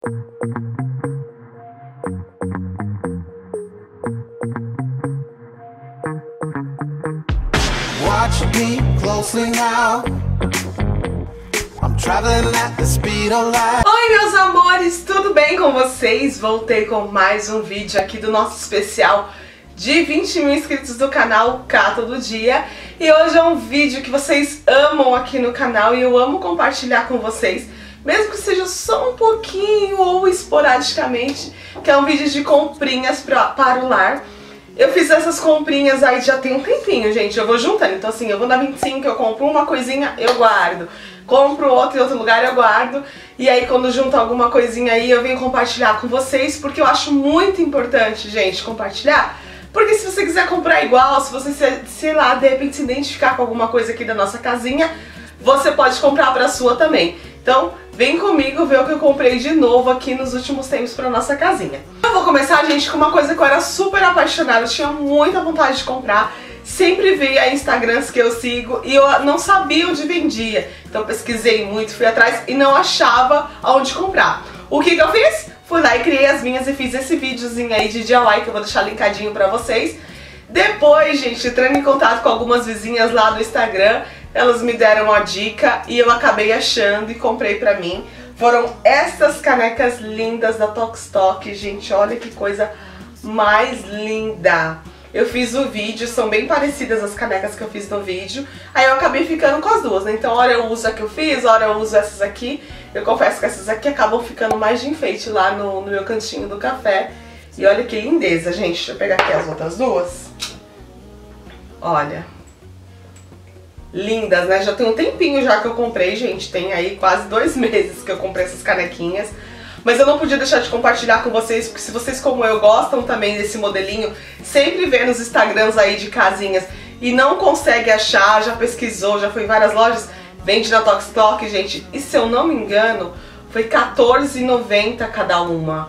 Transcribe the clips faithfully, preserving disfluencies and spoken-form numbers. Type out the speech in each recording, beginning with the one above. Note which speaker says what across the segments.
Speaker 1: Watch me closely now. I'm traveling at the speed of light.
Speaker 2: Oi, meus amores, tudo bem com vocês? Voltei com mais um vídeo aqui do nosso especial de vinte mil inscritos do canal Cá Todo Dia. E hoje é um vídeo que vocês amam aqui no canal e eu amo compartilhar com vocês, mesmo que seja só um pouquinho ou esporadicamente, que é um vídeo de comprinhas pra, para o lar. Eu fiz essas comprinhas aí já tem um tempinho, gente, eu vou juntando. Então assim, eu vou na vinte e cinco, eu compro uma coisinha, eu guardo. Compro outro em outro lugar, eu guardo. E aí quando junto alguma coisinha aí, eu venho compartilhar com vocês, porque eu acho muito importante, gente, compartilhar. Porque se você quiser comprar igual, se você, sei lá, de repente se identificar com alguma coisa aqui da nossa casinha, você pode comprar pra sua também. Então, vem comigo ver o que eu comprei de novo aqui nos últimos tempos pra nossa casinha. Eu vou começar, gente, com uma coisa que eu era super apaixonada, eu tinha muita vontade de comprar. Sempre via Instagrams que eu sigo e eu não sabia onde vendia. Então eu pesquisei muito, fui atrás e não achava onde comprar. O que que eu fiz? Fui lá e criei as minhas e fiz esse videozinho aí de D I Y que eu vou deixar linkadinho pra vocês. Depois, gente, entrando em contato com algumas vizinhas lá no Instagram, elas me deram uma dica e eu acabei achando e comprei pra mim. Foram essas canecas lindas da Tokstok, gente, olha que coisa mais linda. Eu fiz o vídeo, são bem parecidas as canecas que eu fiz no vídeo. Aí eu acabei ficando com as duas, né? Então, hora eu uso a que eu fiz, hora eu uso essas aqui. Eu confesso que essas aqui acabam ficando mais de enfeite lá no, no meu cantinho do café. E olha que lindeza, gente. Deixa eu pegar aqui as outras duas. Olha. Lindas, né? Já tem um tempinho já que eu comprei, gente. Tem aí quase dois meses que eu comprei essas canequinhas. Mas eu não podia deixar de compartilhar com vocês, porque se vocês como eu gostam também desse modelinho, sempre vê nos Instagrams aí de casinhas e não consegue achar, já pesquisou, já foi em várias lojas, vende na Tokstok, gente. E se eu não me engano, foi quatorze reais e noventa centavos cada uma.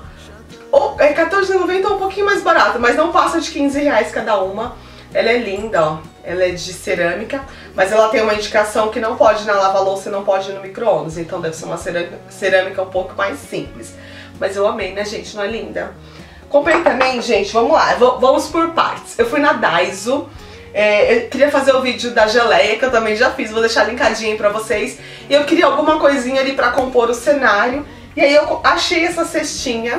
Speaker 2: Ou é quatorze reais e noventa centavos ou um pouquinho mais barato, mas não passa de quinze reais cada uma. Ela é linda, ó. Ela é de cerâmica, mas ela tem uma indicação que não pode ir na lava-louça e não pode ir no micro-ondas. Então deve ser uma cerâmica, cerâmica um pouco mais simples. Mas eu amei, né, gente? Não é linda? Comprei também, gente, vamos lá, vamos por partes. Eu fui na Daiso, é, eu queria fazer o vídeo da geleia, que eu também já fiz, vou deixar linkadinho aí pra vocês. E eu queria alguma coisinha ali pra compor o cenário. E aí eu achei essa cestinha,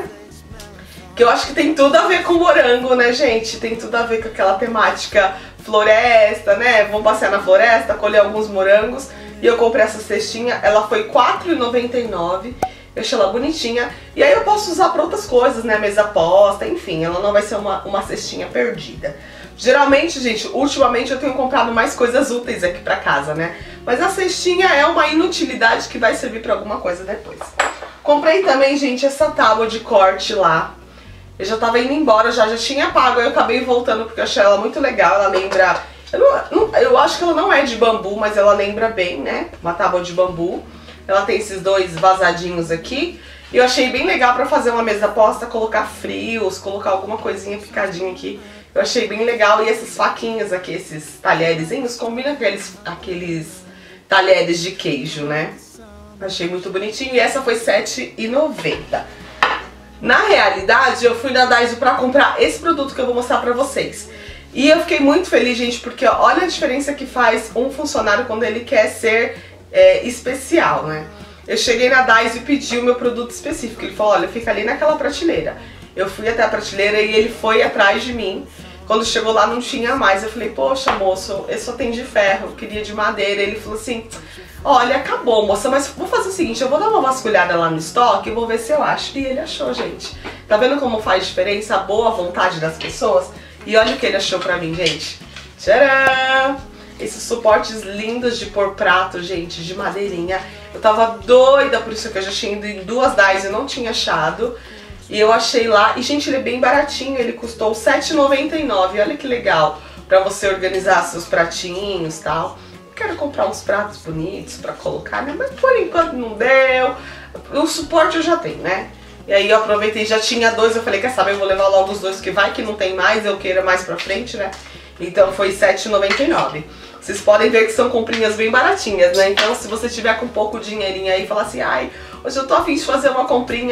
Speaker 2: que eu acho que tem tudo a ver com morango, né, gente? Tem tudo a ver com aquela temática floresta, né? Vamos passear na floresta, colher alguns morangos. E eu comprei essa cestinha, ela foi quatro reais e noventa e nove centavos. Eu achei ela bonitinha. E aí eu posso usar pra outras coisas, né? Mesa posta, enfim, ela não vai ser uma, uma cestinha perdida. Geralmente, gente, ultimamente eu tenho comprado mais coisas úteis aqui pra casa, né? Mas a cestinha é uma inutilidade que vai servir pra alguma coisa depois. Comprei também, gente, essa tábua de corte lá. Eu já tava indo embora, já, já tinha pago, aí eu acabei voltando porque eu achei ela muito legal, ela lembra... Eu, não, não, eu acho que ela não é de bambu, mas ela lembra bem, né? Uma tábua de bambu. Ela tem esses dois vazadinhos aqui. E eu achei bem legal pra fazer uma mesa posta, colocar frios, colocar alguma coisinha picadinha aqui. Eu achei bem legal. E esses faquinhos aqui, esses talherzinhos, combinam com aqueles, aqueles talheres de queijo, né? Achei muito bonitinho. E essa foi sete reais e noventa centavos. Na realidade, eu fui na Daiso pra comprar esse produto que eu vou mostrar pra vocês. E eu fiquei muito feliz, gente, porque ó, olha a diferença que faz um funcionário quando ele quer ser é, especial, né? Eu cheguei na Daiso e pedi o meu produto específico. Ele falou, olha, fica ali naquela prateleira. Eu fui até a prateleira e ele foi atrás de mim. Quando chegou lá não tinha mais. Eu falei, poxa, moço, eu só tenho de ferro, eu queria de madeira. Ele falou assim... Olha, acabou, moça, mas vou fazer o seguinte, eu vou dar uma vasculhada lá no estoque e vou ver se eu acho. E ele achou, gente. Tá vendo como faz diferença a boa vontade das pessoas? E olha o que ele achou pra mim, gente. Tcharam! Esses suportes lindos de pôr prato, gente, de madeirinha. Eu tava doida, por isso que eu já tinha ido em duas Daiso e não tinha achado. E eu achei lá, e gente, ele é bem baratinho, ele custou sete reais e noventa e nove centavos. Olha que legal, pra você organizar seus pratinhos e tal. Quero comprar uns pratos bonitos pra colocar, né? Mas por enquanto não deu. O suporte eu já tenho, né? E aí eu aproveitei, já tinha dois, eu falei, quer saber, eu vou levar logo os dois, que vai que não tem mais, eu queira mais pra frente, né? Então foi sete reais e noventa e nove centavos. Vocês podem ver que são comprinhas bem baratinhas, né? Então se você tiver com pouco dinheirinho aí e falar assim, ai, hoje eu tô a fim de fazer uma comprinha,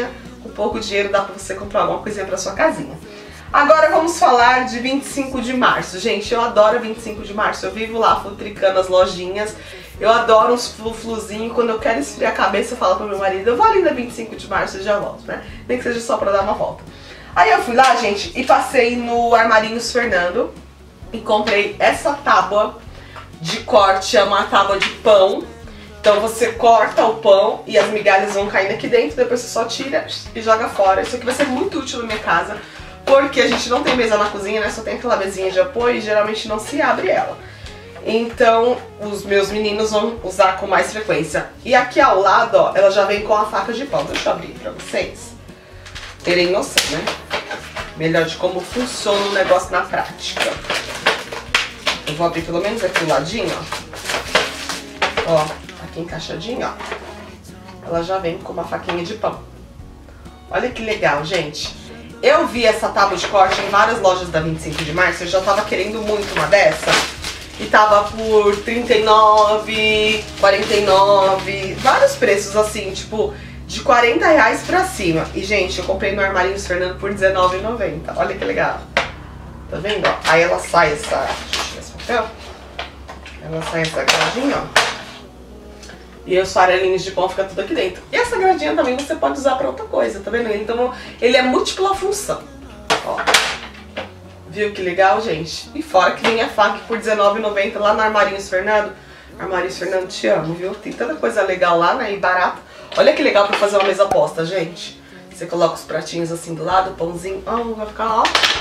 Speaker 2: com pouco dinheiro dá pra você comprar alguma coisinha pra sua casinha. Agora vamos falar de vinte e cinco de março. Gente, eu adoro vinte e cinco de março, eu vivo lá futricando as lojinhas. Eu adoro uns flu-fluzinhos, quando eu quero esfriar a cabeça eu falo pro meu marido, eu vou ali na vinte e cinco de março e já volto, né? Nem que seja só pra dar uma volta. Aí eu fui lá, gente, e passei no Armarinhos Fernando e comprei essa tábua de corte, é uma tábua de pão. Então você corta o pão e as migalhas vão caindo aqui dentro, depois você só tira e joga fora. Isso aqui vai ser muito útil na minha casa, porque a gente não tem mesa na cozinha, né? Só tem aquela mesinha de apoio e geralmente não se abre ela. Então os meus meninos vão usar com mais frequência. E aqui ao lado, ó, ela já vem com a faca de pão. Deixa eu abrir pra vocês terem noção, né? Melhor de como funciona o negócio na prática. Eu vou abrir pelo menos aqui do ladinho, ó. Ó, aqui encaixadinho, ó. Ela já vem com uma faquinha de pão. Olha que legal, gente. Eu vi essa tábua de corte em várias lojas da vinte e cinco de março. Eu já tava querendo muito uma dessa. E tava por trinta e nove, quarenta e nove, vários preços assim, tipo, de quarenta reais pra cima. E, gente, eu comprei no Armarinhos Fernando por dezenove reais e noventa centavos. Olha que legal. Tá vendo, ó? Aí ela sai essa... Deixa eu tirar esse papel. Ela sai essa gradinha, ó. E os farelinhos de pão ficam tudo aqui dentro. E essa gradinha também você pode usar pra outra coisa, tá vendo? Então, ele é múltipla função. Ó. Viu que legal, gente? E fora que vem a faca por dezenove reais e noventa centavos lá no Armarinhos Fernando. Armarinhos Fernando, te amo, viu? Tem tanta coisa legal lá, né? E barata. Olha que legal pra fazer uma mesa posta, gente. Você coloca os pratinhos assim do lado, o pãozinho. Oh, vai ficar, ó.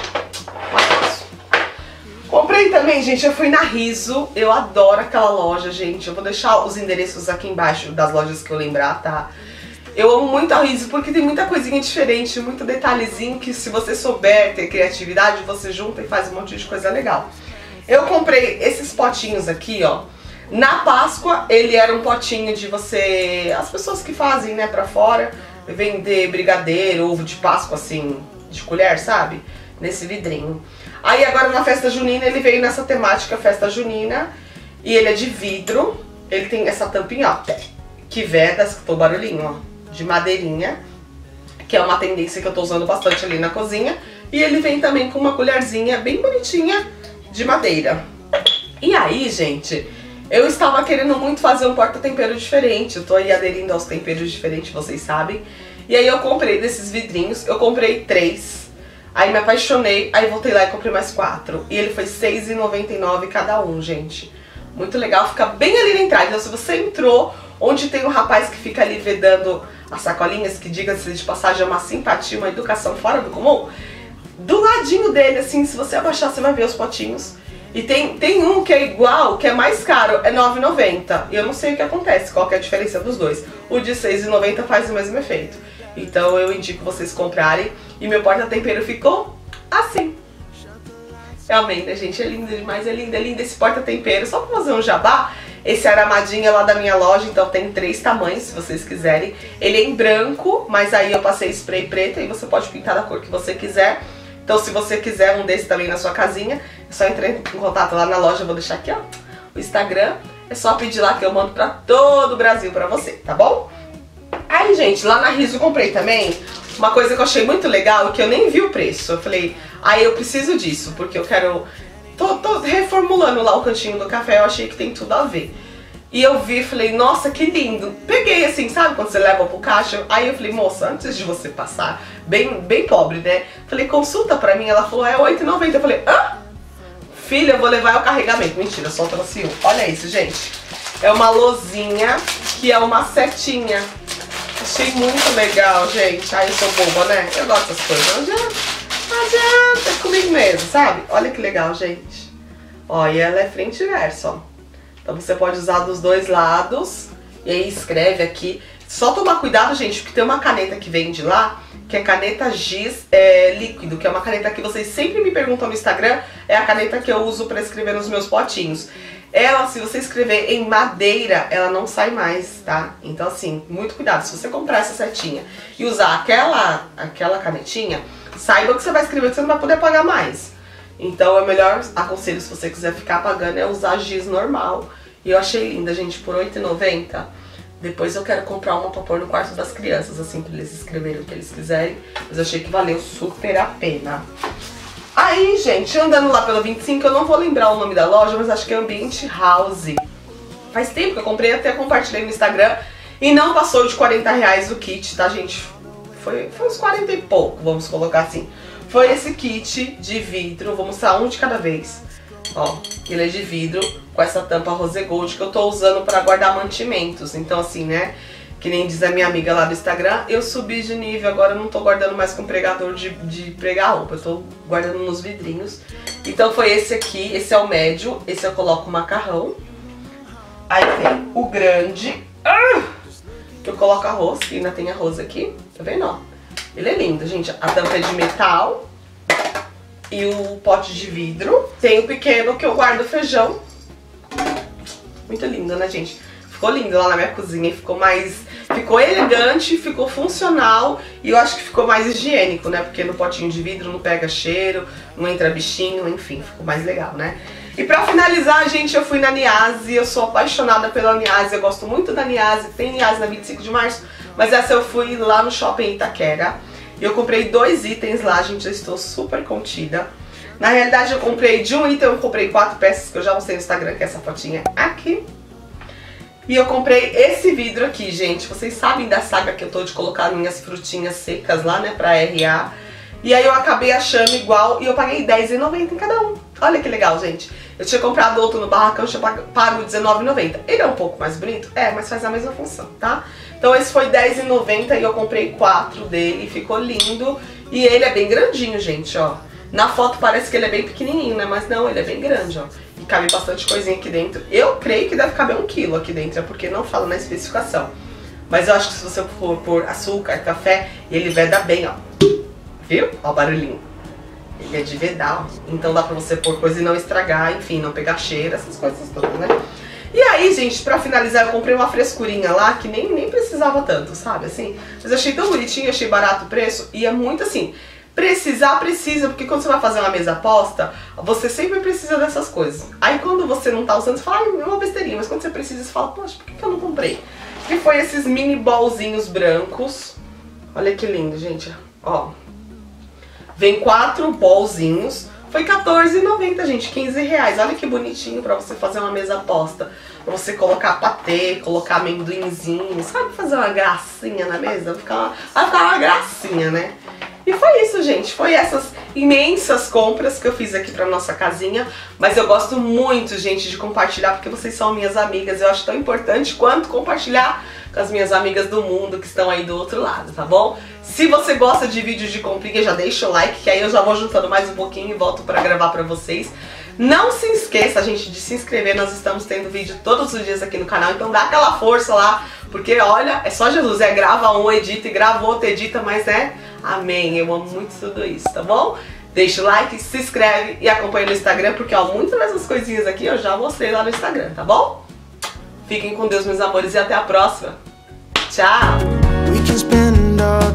Speaker 2: Comprei também, gente, eu fui na Riso. Eu adoro aquela loja, gente. Eu vou deixar os endereços aqui embaixo das lojas que eu lembrar, tá? Eu amo muito a Riso porque tem muita coisinha diferente, muito detalhezinho que se você souber ter criatividade, você junta e faz um monte de coisa legal. Eu comprei esses potinhos aqui, ó. Na Páscoa, ele era um potinho de você... As pessoas que fazem, né, pra fora, vender brigadeiro, ovo de Páscoa, assim, de colher, sabe? Nesse vidrinho. Aí agora na festa junina, ele veio nessa temática festa junina. E ele é de vidro. Ele tem essa tampinha, ó, que veda, escutou o barulhinho, ó. De madeirinha, que é uma tendência que eu tô usando bastante ali na cozinha. E ele vem também com uma colherzinha bem bonitinha de madeira. E aí, gente, eu estava querendo muito fazer um porta-tempero diferente. Eu tô aí aderindo aos temperos diferentes, vocês sabem. E aí eu comprei desses vidrinhos, eu comprei três. Aí me apaixonei, aí voltei lá e comprei mais quatro. E ele foi seis reais e noventa e nove centavos cada um, gente. Muito legal, fica bem ali na entrada. Então se você entrou, onde tem um rapaz que fica ali vedando as sacolinhas, que diga-se de passagem é uma simpatia, uma educação fora do comum. Do ladinho dele, assim, se você abaixar, você vai ver os potinhos. E tem, tem um que é igual, que é mais caro, é nove reais e noventa centavos. E eu não sei o que acontece, qual que é a diferença dos dois. O de seis reais e noventa centavos faz o mesmo efeito. Então eu indico vocês comprarem. E meu porta-tempero ficou assim. Eu amei, né, gente? É lindo demais, é lindo, é lindo esse porta-tempero. Só pra fazer um jabá, esse aramadinho é lá da minha loja, então tem três tamanhos, se vocês quiserem. Ele é em branco, mas aí eu passei spray preto e você pode pintar da cor que você quiser. Então se você quiser um desse também na sua casinha, é só entrar em contato lá na loja, eu vou deixar aqui, ó, o Instagram. É só pedir lá que eu mando pra todo o Brasil pra você, tá bom? Aí, gente, lá na Riso eu comprei também uma coisa que eu achei muito legal, que eu nem vi o preço. Eu falei, aí ah, eu preciso disso, porque eu quero... Tô, tô reformulando lá o cantinho do café, eu achei que tem tudo a ver. E eu vi e falei, nossa, que lindo. Peguei assim, sabe quando você leva pro caixa? Aí eu falei, moça, antes de você passar, bem, bem pobre, né? Falei, consulta pra mim. Ela falou, é oito reais e noventa centavos. Eu falei, hã? Filha, eu vou levar o carregamento. Mentira, só trouxe um. Olha isso, gente. É uma lousinha que é uma setinha. Achei muito legal, gente. Ai, eu sou boba, né? Eu gosto dessas coisas. Não adianta, não adianta, é comigo mesmo, sabe? Olha que legal, gente. Ó, e ela é frente e verso, ó. Então você pode usar dos dois lados. E aí escreve aqui. Só tomar cuidado, gente, porque tem uma caneta que vem de lá, que é caneta giz é, líquido, que é uma caneta que vocês sempre me perguntam no Instagram. É a caneta que eu uso pra escrever nos meus potinhos. Ela, se você escrever em madeira, ela não sai mais, tá? Então, assim, muito cuidado. Se você comprar essa setinha e usar aquela, aquela canetinha, saiba que você vai escrever que você não vai poder apagar mais. Então, é melhor, aconselho, se você quiser ficar apagando, é usar giz normal. E eu achei linda, gente, por oito reais e noventa centavos. Depois eu quero comprar uma pra pôr no quarto das crianças, assim, pra eles escreverem o que eles quiserem. Mas eu achei que valeu super a pena. Aí, gente, andando lá pela vinte e cinco, eu não vou lembrar o nome da loja, mas acho que é Ambient House. Faz tempo que eu comprei, até compartilhei no Instagram. E não passou de quarenta reais o kit, tá, gente? Foi, foi uns quarenta e pouco, vamos colocar assim. Foi esse kit de vidro, vou mostrar um de cada vez. Ó, ele é de vidro com essa tampa rose gold que eu tô usando pra guardar mantimentos. Então assim, né, que nem diz a minha amiga lá do Instagram, eu subi de nível, agora eu não tô guardando mais com pregador de, de pregar roupa, eu tô guardando nos vidrinhos. Então foi esse aqui, esse é o médio, esse eu coloco o macarrão. Aí tem o grande, que eu coloco arroz, que ainda tem arroz aqui, tá vendo, ó? Ele é lindo, gente, a tampa é de metal. E o pote de vidro. Tem o pequeno que eu guardo feijão. Muito lindo, né, gente? Ficou lindo lá na minha cozinha. Ficou mais... Ficou elegante, ficou funcional. E eu acho que ficou mais higiênico, né? Porque no potinho de vidro não pega cheiro, não entra bichinho, enfim, ficou mais legal, né? E pra finalizar, gente, eu fui na Niase. Eu sou apaixonada pela Niase. Eu gosto muito da Niase. Tem Niase na vinte e cinco de março. Mas essa eu fui lá no shopping Itaquera. E eu comprei dois itens lá, gente, eu estou super contida. Na realidade eu comprei de um item, eu comprei quatro peças, que eu já mostrei no Instagram, que é essa fotinha aqui. E eu comprei esse vidro aqui, gente. Vocês sabem da saga que eu tô de colocar minhas frutinhas secas lá, né, pra R A. E aí eu acabei achando igual e eu paguei dez reais e noventa centavos em cada um. Olha que legal, gente. Eu tinha comprado outro no barracão, eu tinha pago dezenove reais e noventa centavos. Ele é um pouco mais bonito? É, mas faz a mesma função, tá? Então esse foi dez reais e noventa centavos e eu comprei quatro dele, ficou lindo. E ele é bem grandinho, gente, ó. Na foto parece que ele é bem pequenininho, né? Mas não, ele é bem grande, ó. E cabe bastante coisinha aqui dentro. Eu creio que deve caber um quilo aqui dentro, é porque não fala na especificação. Mas eu acho que se você for pôr açúcar, café, ele veda bem, ó. Viu? Ó o barulhinho. Ele é de vedar, ó. Então dá pra você pôr coisa e não estragar, enfim, não pegar cheiro, essas coisas todas, né? E aí, gente, pra finalizar, eu comprei uma frescurinha lá que nem, nem precisava tanto, sabe, assim. Mas eu achei tão bonitinho, achei barato o preço e é muito assim... Precisar, precisa, porque quando você vai fazer uma mesa posta, você sempre precisa dessas coisas. Aí quando você não tá usando, você fala, ah, é uma besteirinha, mas quando você precisa, você fala, poxa, por que que eu não comprei? E foi esses mini bolzinhos brancos. Olha que lindo, gente, ó. Vem quatro bolzinhos, foi quatorze reais e noventa centavos, gente, quinze reais. Olha que bonitinho pra você fazer uma mesa posta. Pra você colocar patê, colocar amendoinzinho, sabe? Fazer uma gracinha na mesa, vai ficar uma, vai ficar uma gracinha, né? E foi isso, gente, foi essas imensas compras que eu fiz aqui pra nossa casinha. Mas eu gosto muito, gente, de compartilhar, porque vocês são minhas amigas. Eu acho tão importante quanto compartilhar com as minhas amigas do mundo que estão aí do outro lado, tá bom? Se você gosta de vídeos de comprinha, já deixa o like, que aí eu já vou juntando mais um pouquinho e volto pra gravar pra vocês. Não se esqueça, gente, de se inscrever, nós estamos tendo vídeo todos os dias aqui no canal, então dá aquela força lá, porque olha, é só Jesus, é grava um, edita e grava outro, edita, mas é amém, eu amo muito tudo isso, tá bom? Deixa o like, se inscreve e acompanha no Instagram, porque ó, muitas dessas coisinhas aqui eu já mostrei lá no Instagram, tá bom? Fiquem com Deus, meus amores, e até a próxima. Tchau!